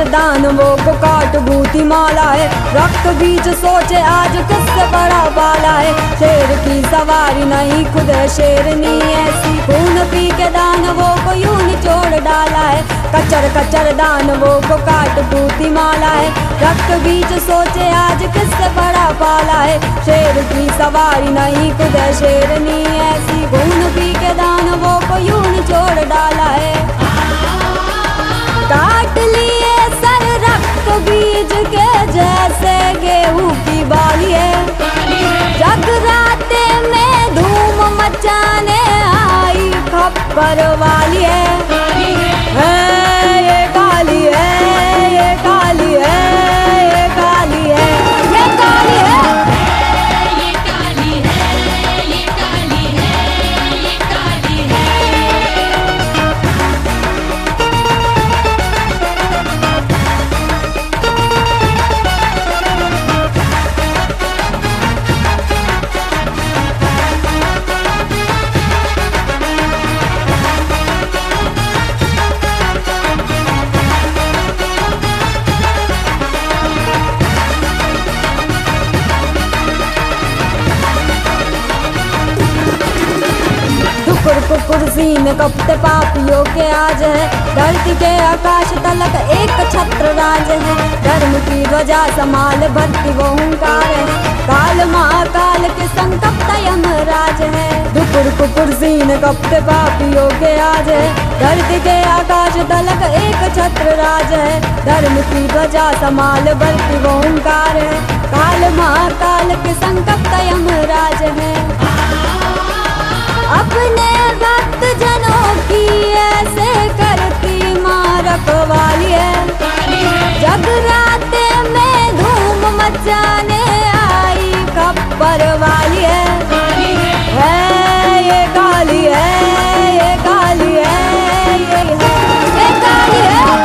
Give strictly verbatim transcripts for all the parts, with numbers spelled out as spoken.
दानवों को काट बूटी माला है। रक्त बीज सोचे आज किससे बड़ा बाला है। शेर की सवारी नहीं खुद है शेरनी ऐसी, खून पी के दानवों को यूं निचोड़ डाला है। कचर कचर दानवों को काट बूटी माला है। रक्त बीज सोचे आज किससे बड़ा बाला है। शेर की सवारी नहीं खुद है शेरनी ऐसी, खून पी के दानवों को यूं निचोड़ डाला है। काट लिए सर रक्त बीज के जैसे गेहूं की बाली है। जगराते में धूम मचाने आई खप्पर वाली है। है ये काली है, ये काली है, ये काली है, ये काली है। कुर्सीन कपते पापियों के आज है। धरती के आकाश तलक एक छत्र राज है। धर्म की ध्वजा संभाल भरती वो हुंकार है। काल महाकाल के संकप्त यमराज है। दुपुर कुपुर सीन कपते पापियों के आज है। धरती के आकाश तलक एक छत्र राज है। धर्म की ध्वजा संभाल भरती वो हुंकार है। काल महाकाल के संकप्त यमराज है। अपने भक्त जनों की ऐसे करती माँ रखवाली है। जगराते में धूम मचाने आई खप्पर वाली है। है ये काली है, ये काली है, ये है, ये काली है।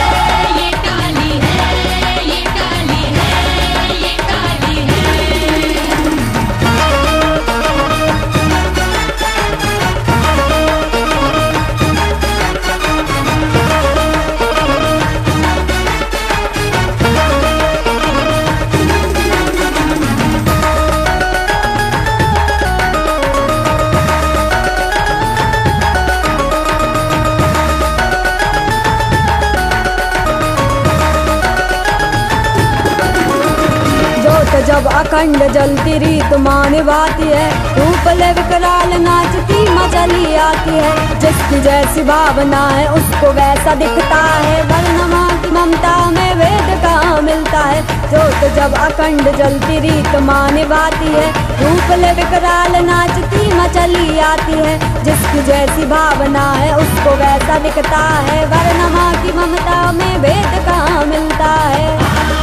जब अखंड जलती रीत माँ निभाती है। रूप ले विकराल नाचती मचली आती है। जिसकी जैसी भावना है उसको वैसा दिखता है। वर्ण माँ की ममता में वेद कहाँ मिलता है। जोत जब अखंड जलती रीत माँ निभाती है। रूप ले विकराल नाचती मचली आती है। जिसकी जैसी भावना है उसको वैसा दिखता है। वर्ण माँ की ममता में वेद कहाँ मिलता है।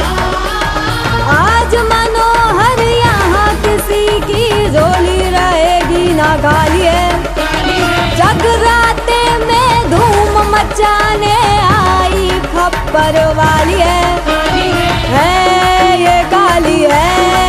आज मनोहर यहाँ किसी की झोली रहेगी ना खाली है। जगराते में धूम मचाने आई खप्पर वाली है। है ये काली है,